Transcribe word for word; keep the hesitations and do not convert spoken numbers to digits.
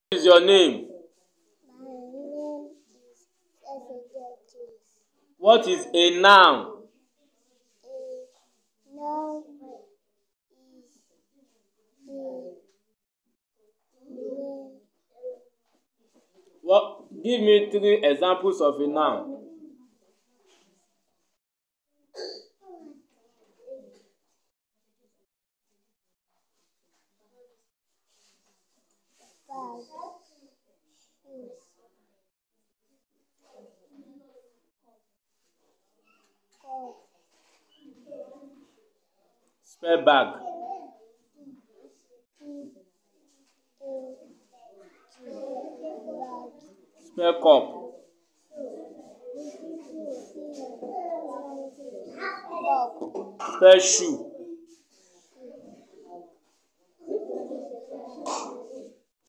What is your name? My name is Ezekiel. What is a noun? A noun is a name. What? Give me three examples of a noun. Bag, shoes, cup, Spell bag. B A G, bag, Spell cup. cup, Spell shoe.